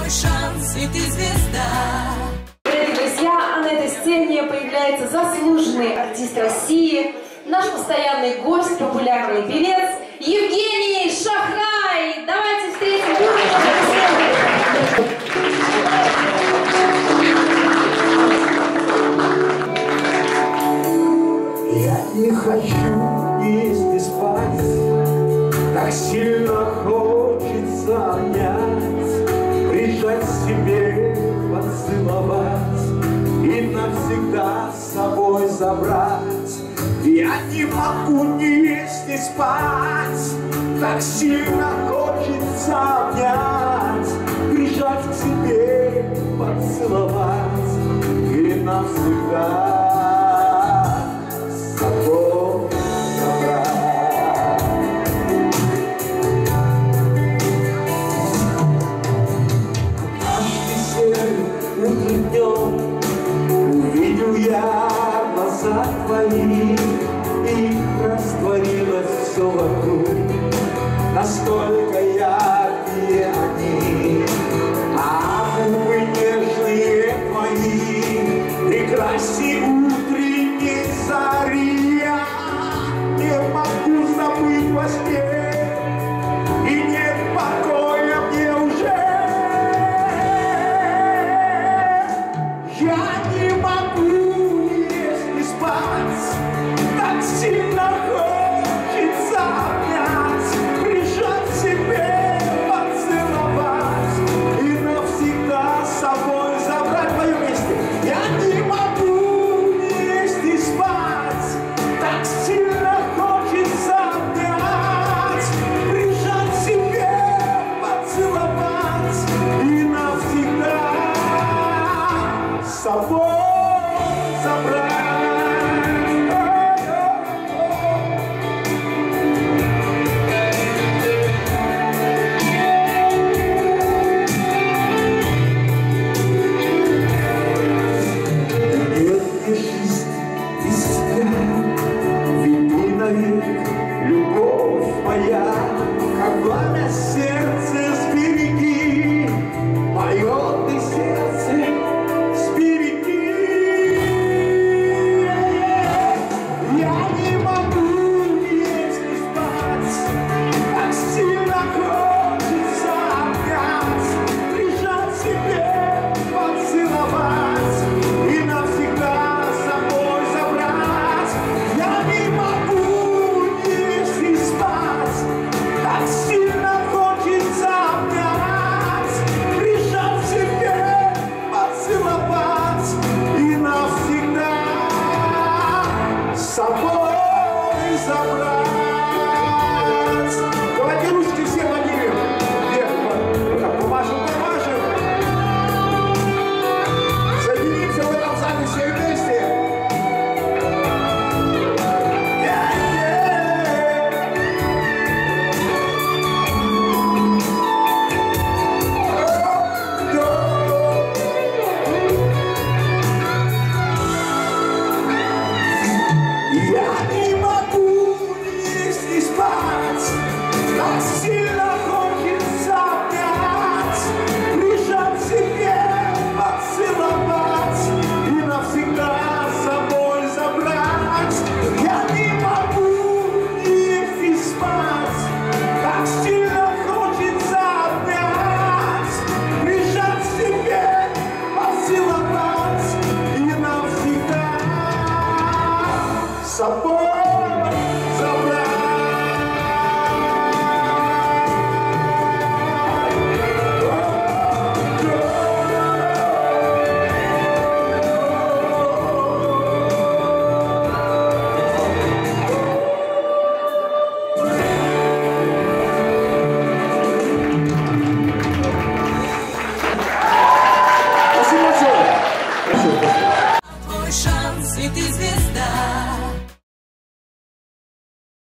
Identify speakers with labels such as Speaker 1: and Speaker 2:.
Speaker 1: твой шанс, и ты звезда.
Speaker 2: Дорогие друзья, а на этой сцене появляется заслуженный артист России, наш постоянный гость, популярный певец Евгений Шахрай. Давайте встретим
Speaker 3: Я не хочу есть и спать, так сильно хочется обнять, прижать себе, поцеловать и навсегда с собой забрать. Я не могу ни есть, ни спать, так сильно хочется обнять, прижать к себе, поцеловать и навсегда. Увидел я глаза твои, и растворилось все вокруг, настолько яркие они, а губы нежные твои прекрасней утренней зари. Я не могу забыть во сне, и нет покоя мне уже. Я не могу есть и спать, так сильно хочется обнять, прижать себе, поцеловать и навсегда с собой забрать. Поем вместе. Я не могу есть и спать, так сильно хочется обнять, прижать себе, поцеловать и навсегда с собой.